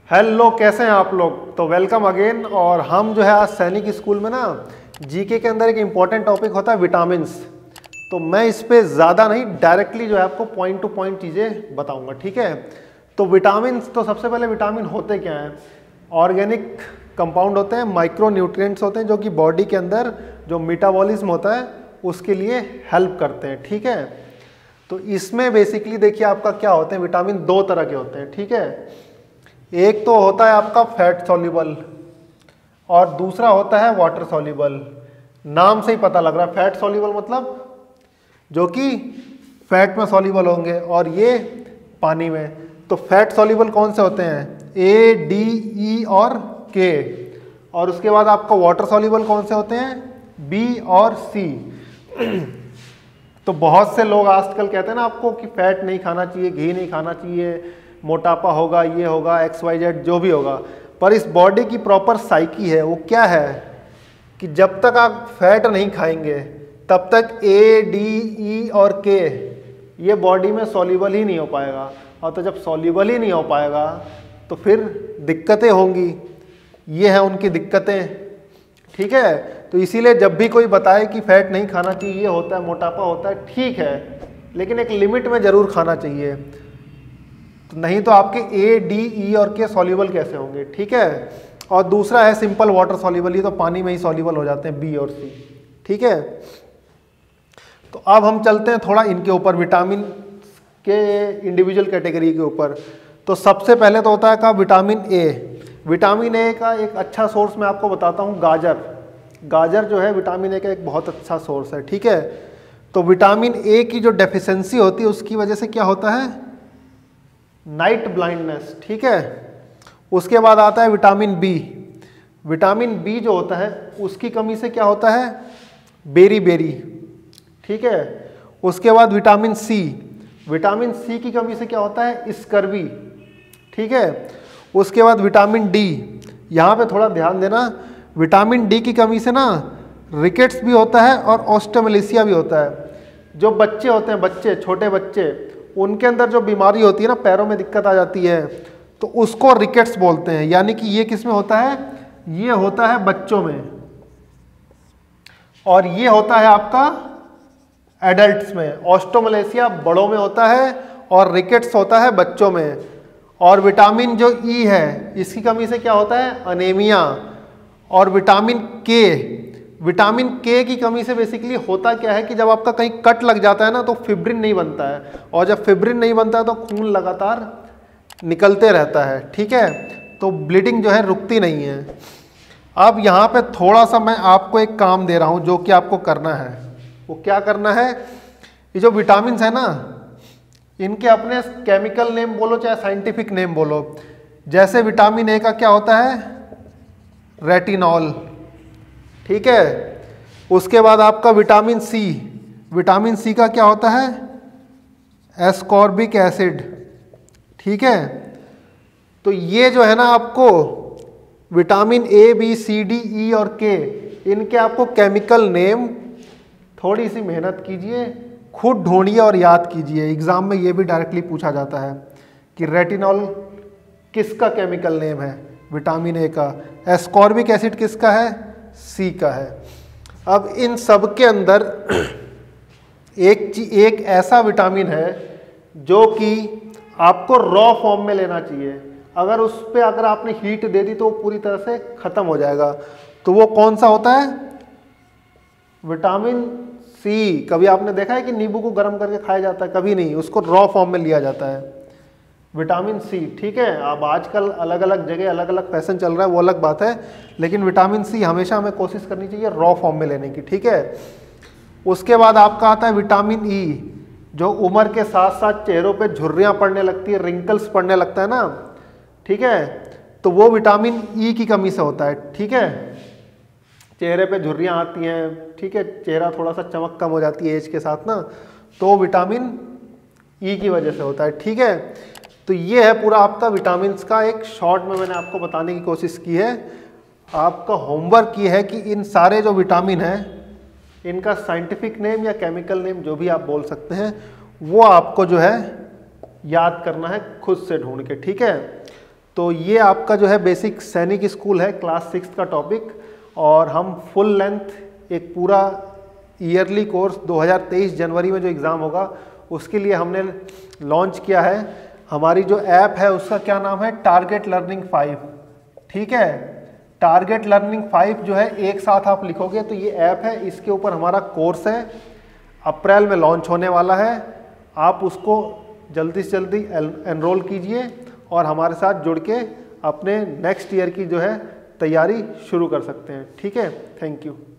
Hello, कैसे हैं आप लोग। तो वेलकम अगेन। और हम जो है आज सैनिक स्कूल में ना जीके के अंदर एक इम्पॉर्टेंट टॉपिक होता है विटामिन्स। तो मैं इस पे ज़्यादा नहीं, डायरेक्टली जो है आपको पॉइंट टू पॉइंट चीज़ें बताऊंगा, ठीक है। तो विटामिन्स, तो सबसे पहले विटामिन होते क्या हैं। ऑर्गेनिक कंपाउंड होते हैं, माइक्रो न्यूट्रिएंट्स होते हैं जो कि बॉडी के अंदर जो मेटाबॉलिज्म होता है उसके लिए हेल्प करते हैं, ठीक है। तो इसमें बेसिकली देखिए आपका क्या होते हैं, विटामिन दो तरह के होते हैं, ठीक है। एक तो होता है आपका फैट सॉल्युबल और दूसरा होता है वाटर सॉल्युबल। नाम से ही पता लग रहा है, फैट सॉल्युबल मतलब जो कि फैट में सॉल्युबल होंगे और ये पानी में। तो फैट सॉल्युबल कौन से होते हैं, ए, डी, ई और के। और उसके बाद आपका वाटर सॉल्युबल कौन से होते हैं, बी और सी। तो बहुत से लोग आजकल कहते हैं ना आपको कि फैट नहीं खाना चाहिए, घी नहीं खाना चाहिए, मोटापा होगा, ये होगा, XYZ जो भी होगा। पर इस बॉडी की प्रॉपर साइकी है, वो क्या है कि जब तक आप फैट नहीं खाएंगे तब तक ए, डी, ई और के ये बॉडी में सॉल्युबल ही नहीं हो पाएगा। और तो जब सॉल्युबल ही नहीं हो पाएगा तो फिर दिक्कतें होंगी। ये हैं उनकी दिक्कतें, ठीक है। तो इसीलिए जब भी कोई बताए कि फैट नहीं खाना चाहिए, ये होता है, मोटापा होता है, ठीक है, लेकिन एक लिमिट में ज़रूर खाना चाहिए। तो नहीं तो आपके ए, डी, ई और के सॉल्युबल कैसे होंगे, ठीक है। और दूसरा है सिंपल वाटर सॉल्युबल, ये तो पानी में ही सॉल्युबल हो जाते हैं, बी और सी, ठीक है। तो अब हम चलते हैं थोड़ा इनके ऊपर, विटामिन के इंडिविजुअल कैटेगरी के ऊपर। तो सबसे पहले तो होता है का विटामिन ए। विटामिन ए का एक अच्छा सोर्स मैं आपको बताता हूँ, गाजर। गाजर जो है विटामिन ए का एक बहुत अच्छा सोर्स है, ठीक है। तो विटामिन ए की जो डेफिशिएंसी होती है उसकी वजह से क्या होता है, नाइट ब्लाइंडनेस, ठीक है। उसके बाद आता है विटामिन बी। विटामिन बी जो होता है उसकी कमी से क्या होता है, बेरी बेरी, ठीक है। उसके बाद विटामिन सी। विटामिन सी की कमी से क्या होता है, स्कर्वी, ठीक है। उसके बाद विटामिन डी। यहाँ पे थोड़ा ध्यान देना, विटामिन डी की कमी से ना रिकेट्स भी होता है और ऑस्टियोमैलेसिया भी होता है। जो बच्चे होते हैं, बच्चे, छोटे बच्चे, उनके अंदर जो बीमारी होती है ना, पैरों में दिक्कत आ जाती है, तो उसको रिकेट्स बोलते हैं। यानी कि ये किस में होता है, ये होता है बच्चों में, और ये होता है आपका एडल्ट्स में। ऑस्टियोमैलेसिया बड़ों में होता है और रिकेट्स होता है बच्चों में। और विटामिन जो ई है इसकी कमी से क्या होता है, अनेमिया। और विटामिन के की कमी से बेसिकली होता क्या है कि जब आपका कहीं कट लग जाता है ना तो फिब्रिन नहीं बनता है, और जब फिब्रिन नहीं बनता है तो खून लगातार निकलते रहता है, ठीक है। तो ब्लीडिंग जो है रुकती नहीं है। अब यहाँ पे थोड़ा सा मैं आपको एक काम दे रहा हूँ जो कि आपको करना है। वो क्या करना है, ये जो विटामिन है ना, इनके अपने केमिकल नेम बोलो चाहे साइंटिफिक नेम बोलो। जैसे विटामिन ए का क्या होता है, रेटिनॉल, ठीक है। उसके बाद आपका विटामिन सी। विटामिन सी का क्या होता है, एस्कॉर्बिक एसिड, ठीक है। तो ये जो है ना आपको vitamin A, B, C, D, E और के, इनके आपको केमिकल नेम थोड़ी सी मेहनत कीजिए, खुद ढूंढिए और याद कीजिए। एग्जाम में ये भी डायरेक्टली पूछा जाता है कि रेटिनॉल किसका केमिकल नेम है, विटामिन ए का। एस्कॉर्बिक एसिड किसका है, सी का है। अब इन सब के अंदर एक ऐसा विटामिन है जो कि आपको रॉ फॉर्म में लेना चाहिए। अगर उस पर अगर आपने हीट दे दी तो वो पूरी तरह से खत्म हो जाएगा। तो वो कौन सा होता है, विटामिन सी। कभी आपने देखा है कि नींबू को गर्म करके खाया जाता है, कभी नहीं, उसको रॉ फॉर्म में लिया जाता है, विटामिन सी, ठीक है। अब आजकल अलग अलग जगह अलग अलग फैशन चल रहा है, वो अलग बात है, लेकिन विटामिन सी हमेशा हमें कोशिश करनी चाहिए रॉ फॉर्म में लेने की, ठीक है। उसके बाद आपका आता है विटामिन ई, जो उम्र के साथ साथ चेहरों पे झुर्रियाँ पड़ने लगती है, रिंकल्स पड़ने लगता है ना, ठीक है। तो वो विटामिन ई की कमी से होता है, ठीक है। चेहरे पे झुर्रियाँ आती हैं, ठीक है, चेहरा थोड़ा सा चमक कम हो जाती है एज के साथ ना, तो विटामिन ई की वजह से होता है, ठीक है। तो ये है पूरा आपका विटामिन्स का एक शॉर्ट में मैंने आपको बताने की कोशिश की है। आपका होमवर्क ये है कि इन सारे जो विटामिन हैं इनका साइंटिफिक नेम या केमिकल नेम जो भी आप बोल सकते हैं वो आपको जो है याद करना है खुद से ढूंढ के, ठीक है। तो ये आपका जो है बेसिक सैनिक स्कूल है, क्लास 6 का टॉपिक, और हम फुल लेंथ एक पूरा ईयरली कोर्स 2023 जनवरी में जो एग्ज़ाम होगा उसके लिए हमने लॉन्च किया है। हमारी जो ऐप है उसका क्या नाम है, टारगेट लर्निंग 5। ठीक है, टारगेट लर्निंग 5 जो है एक साथ आप लिखोगे तो ये ऐप है, इसके ऊपर हमारा कोर्स है, अप्रैल में लॉन्च होने वाला है। आप उसको जल्दी से जल्दी एनरोल कीजिए और हमारे साथ जुड़ के अपने नेक्स्ट ईयर की जो है तैयारी शुरू कर सकते हैं। ठीक है, थैंक यू।